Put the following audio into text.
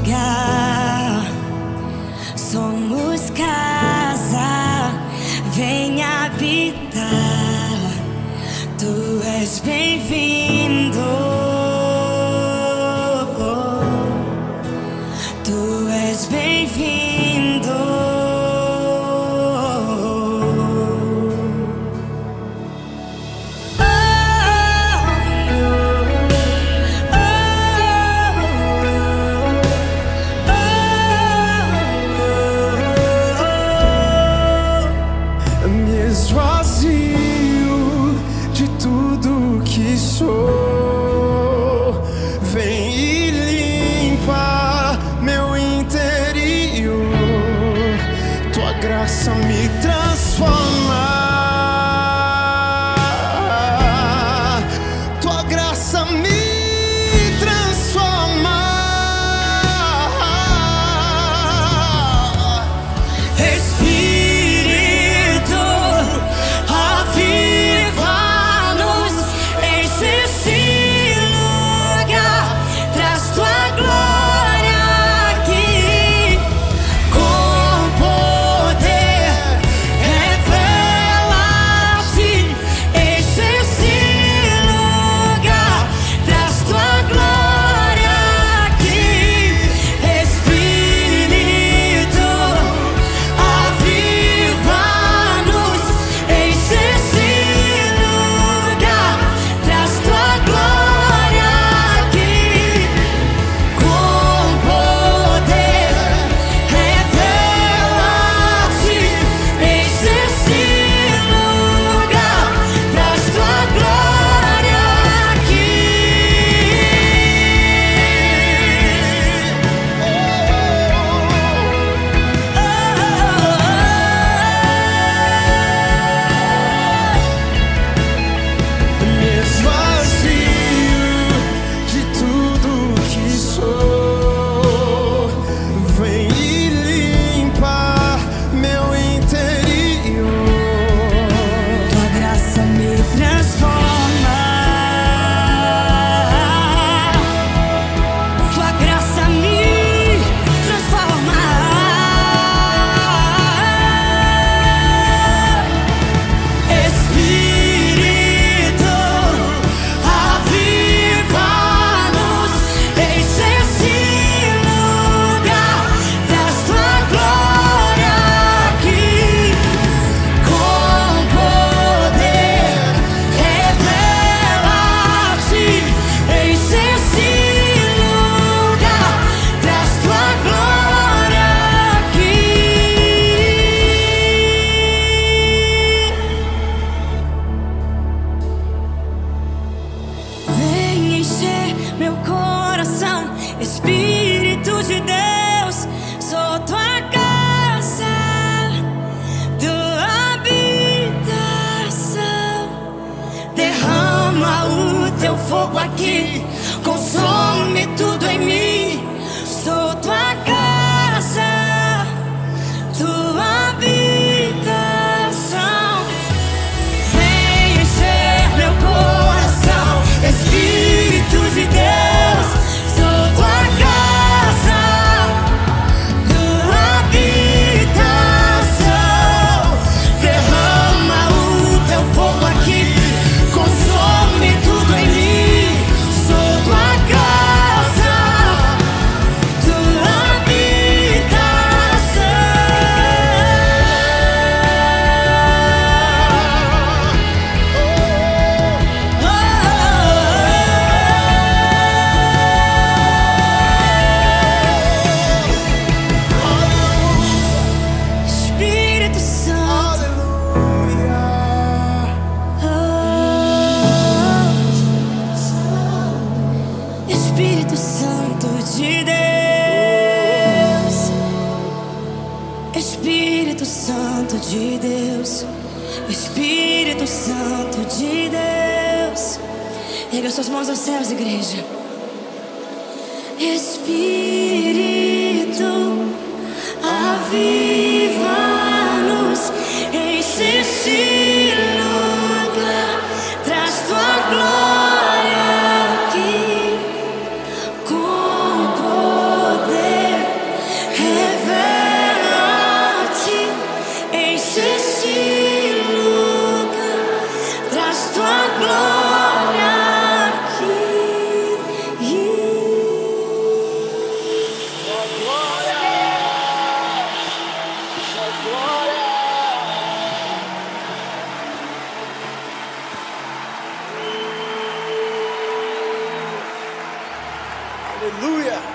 lugar. Somos casa, vem habitar. Tu és bem-vindo. Tu és bem-vindo. Esvazio de tudo que sou, vem e limpa meu interior. Tua graça me transforma. Tua graça me transforma. Meu coração, Espírito de Deus, sou tua casa, tua habitação. Derrama o teu fogo aqui, consome tudo em mim. Sou tua casa, tua habitação. Vem encher meu coração, Espírito de Deus, sou tua casa, tua habitação. Derrama o teu fogo aqui, consome tudo em mim. Sou tua casa, tua habitação. Espírito Santo, Espírito Santo de Deus, Espírito Santo de Deus, Espírito Santo de Deus. Erga suas mãos aos céus, igreja. Espírito, aviva-nos, enche esse lugar, traz tua glória aqui com poder. Aleluia.